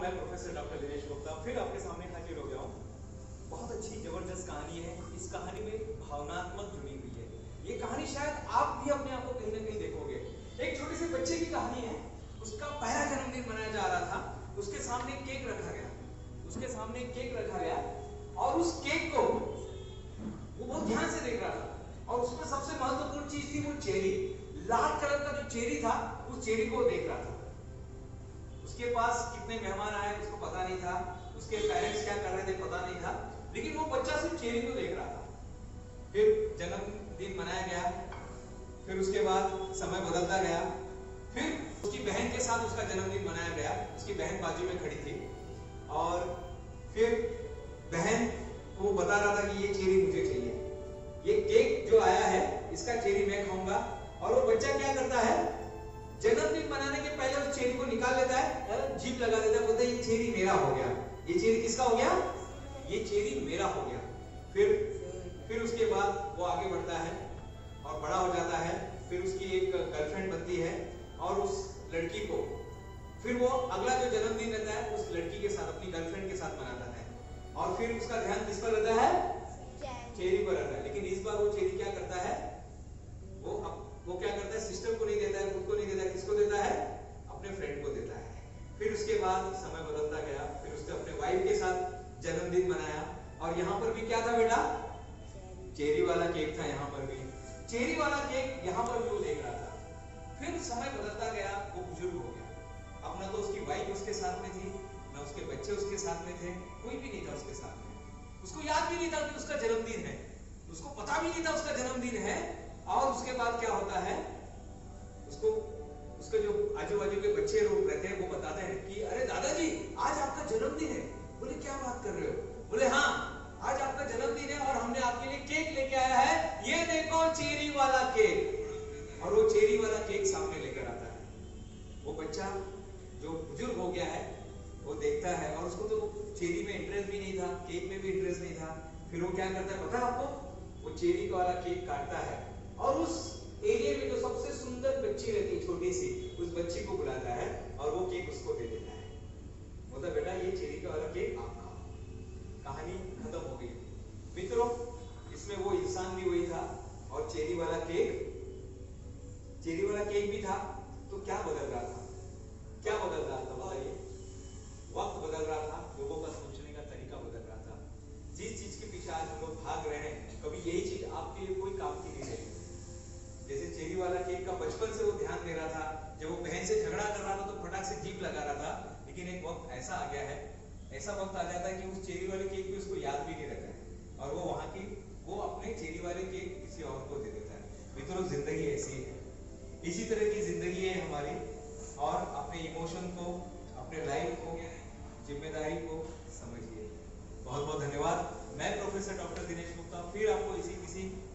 मैं professor doctor Dinesh Gupta फिर आपके सामने हाजिर हो गया हूँ। बहुत अच्छी जबरदस्त कहानी है। इस कहानी में भावनात्मक जुड़ी हुई है। ये कहानी शायद आप भी अपने आप को कहीं ना कहीं देखोगे। एक छोटे से बच्चे की कहानी है। उसका पहला जन्मदिन मनाया जा रहा था। उसके सामने केक रखा गया। और उस केक को वो बहुत ध्यान से देख रहा था और उसमें सबसे महत्वपूर्ण चीज थी वो चेरी। लाल कलर का जो चेरी था उस चेरी को देख रहा था। उसके पास कितने मेहमान आए उसको पता नहीं था, उसके पेरेंट्स क्या कर रहे थे पता नहीं था, लेकिन वो बच्चा सिर्फ चेरी को देख रहा था। फिर जन्मदिन मनाया गया। फिर उसके बाद समय बदलता गया। फिर उसकी बहन के साथ उसका जन्मदिन मनाया गया। उसकी बहन बाजू में खड़ी थी और फिर बहन को बता रहा था कि ये चेरी मुझे चाहिए, ये केक जो आया है इसका चेरी मैं खाऊंगा। और वो बच्चा क्या करता है, जन्मदिन मनाने के पहले उस चेरी को निकाल लेता है, जीभ लगा देता है, बोलता है ये चेरी मेरा हो गया। ये चेरी किसका हो गया? ये चेरी मेरा हो गया। फिर उसके बाद वो आगे बढ़ता है और बड़ा हो जाता है। फिर उसकी एक गर्लफ्रेंड बनती है और उस लड़की को फिर वो अगला जो जन्मदिन रहता है उस लड़की के साथ, अपनी गर्लफ्रेंड के साथ मनाता है। और फिर उसका ध्यान किस पर रहता है? चेरी पर रहता है। लेकिन इस बार वो चेरी क्या करता है, वो क्या करता है, सिस्टर को नहीं देता है, खुद को नहीं देता है, किसको देता है? अपने फ्रेंड को देता है। फिर उसके बाद समय बदलता गया। फिर उसने अपने वाइफ के साथ जन्मदिन मनाया और यहाँ पर भी क्या था बेटा? चेरी वाला केक था। यहाँ पर भी चेरी वाला केक, यहाँ पर भी वो देख रहा था। फिर समय बदलता गया, वो बुजुर्ग हो गया। अब ना तो उसकी वाइफ उसके साथ में थी, ना उसके बच्चे उसके साथ में थे, कोई भी नहीं था उसके साथ में। उसको याद भी नहीं था कि उसका जन्मदिन है, उसको पता भी नहीं था उसका जन्मदिन है। और उसके बाद क्या होता है, उसके जो आजू बाजू के बच्चे लोग रहते हैं वो बताते हैं कि अरे दादाजी आज आपका जन्मदिन है। बोले क्या बात कर रहे हो? बोले हाँ आज आपका जन्मदिन है और हमने आपके लिए केक लेके आया है, ये देखो चेरी वाला केक। और वो चेरी वाला केक सामने लेकर आता है। वो बच्चा जो बुजुर्ग हो गया है वो देखता है और उसको तो चेरी में इंटरेस्ट भी नहीं था, केक में भी इंटरेस्ट नहीं था। फिर वो क्या करता है पता है आपको? वो चेरी वाला केक काटता है और उस एरिया में जो सबसे सुंदर बच्ची रहती है छोटी सी, उस बच्ची को बुलाता है और वो केक उसको दे देता है। बोलता बेटा ये चेरी का वाला केक आप खाओ। कहानी खत्म हो गई। मित्रों इसमें वो इंसान भी वही था और चेरी वाला केक भी था। तो क्या बदल रहा था? बताइए। वक्त बदल रहा था, लोगों का सोचने का तरीका बदल रहा था। जिस चीज के पीछे आज हम लोग भाग रहे हैं, कभी यही चीज आपके लिए कोई काम की नहीं रही। जैसे चेरी वाला केक का बचपन से वो ध्यान दे रहा था, जब वो बहन से झगड़ा कर रहा था तो फटाक से जीभ लगा रहा था। लेकिन एक वक्त ऐसा आ गया है, ऐसा वक्त आ जाता है कि उस चेरी वाले केक भी उसको याद भी नहीं रहता है और वो अपने चेरी वाले केक किसी और को दे देता है। मित्रों जिंदगी ऐसी है, इसी तरह की जिंदगी है हमारी। और अपने इमोशन को, अपने लाइफ को, जिम्मेदारी को समझिए। बहुत बहुत धन्यवाद। मैं प्रोफेसर डॉक्टर दिनेश गुप्ता फिर आपको इसी किसी